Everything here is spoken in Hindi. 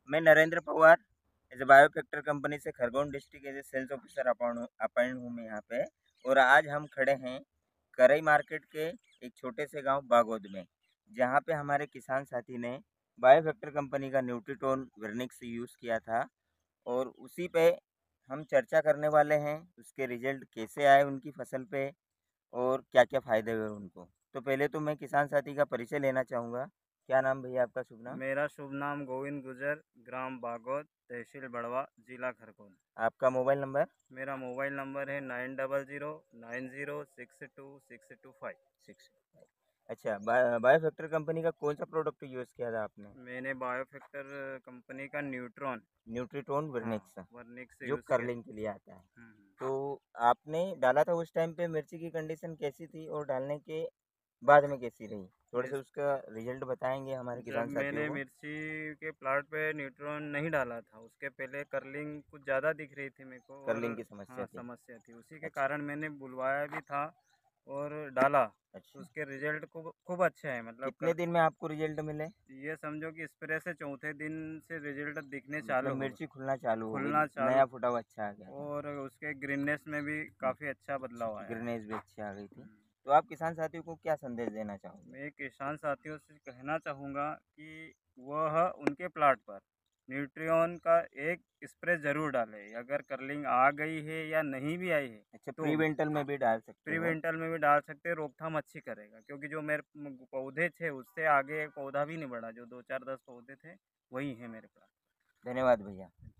मैं Narendra Pawar as a biofactor company से Khargone district as a sales officer appoint हूँ मैं यहाँ पे। और आज हम खड़े हैं करई मार्केट के एक छोटे से गांव बागोद में, जहाँ पे हमारे किसान साथी ने बायोफैक्टर कंपनी का न्यूट्रीटोन वर्निक्स यूज़ किया था। और उसी पे हम चर्चा करने वाले हैं, उसके रिजल्ट कैसे आए उनकी फसल पे और क्या-क्या फ़ायदे हुए उनको। तो पहले तो मैं किसान साथी का परिचय लेना चाहूँगा। क्या नाम भैया आपका, शुभ नाम? मेरा शुभ नाम गोविंद गुजर, ग्राम बागौद, तहसील बड़वा, जिला खरगोन। आपका मोबाइल नंबर? मेरा मोबाइल नंबर है 9009062625। 6। अच्छा, बायोफैक्टर कंपनी का कौन-सा प्रोडक्ट यूज़ किया था आपने? मैंने बायोफैक्टर कंपनी का न्यूट्रॉन, न्यूट्रीटोन हाँ, वर्निक्स, वर्निक्स जो यूज़ किया। कर्लिंग के लिए आता है। हुँ। तो आपने डाला था उस टाइम पे, मिर्ची की कंडीशन कैसी थी और डालने के बाद में कैसी रही? थोड़े से इस उसका रिज़ल्ट बताएँगे हमारे जब किसान साथियों मैंने को? मिर्ची के प्लाट पे न्यूट्रॉन नहीं डाला था, उसके पहले कर्लिंग कुछ ज़्यादा दिख रही थी मेरे को और कर्लिंग की समस्या हाँ, थी। समस्या थी। उसी के अच्छा, कारण मैंने बुलवाया भी था और डाला, तो अच्छा। उसके रिज़ल्ट खूब खूब अच्छे हैं मतलब कितने दिन में आपको रिज़ल्ट मिले? ये समझो कि स्प्रे से चौथे दिन से रिजल्ट दिखने मतलब चालू हो गए, मिर्ची खुलना चालू हो गई, खुलना चालू नया फूटा हुआ अच्छा आ गया था। और उसके ग्रीननेस में भी हुँ, काफ़ी अच्छा अच्छा, बदलाव आया है। ग्रीनेज भी अच्छी आ गई थी। हुँ। तो आप किसान साथियों को क्या संदेश देना चाहोगे? मैं किसान साथियों से कहना चाहूँगा कि वह उनके प्लाट पर न्यूट्रिऑन का एक स्प्रे ज़रूर डालें। अगर कर्लिंग आ गई है या नहीं भी आई है, अच्छा, तो प्रीवेंटल में भी डाल सकते हो। प्रिवेंटल में भी डाल सकते हैं, रोकथाम अच्छी करेगा। क्योंकि जो मेरे पौधे थे, उससे आगे एक पौधा भी नहीं बढ़ा, जो 2-4-10 पौधे थे, वही है मेरे पास। धन्यवाद भैया।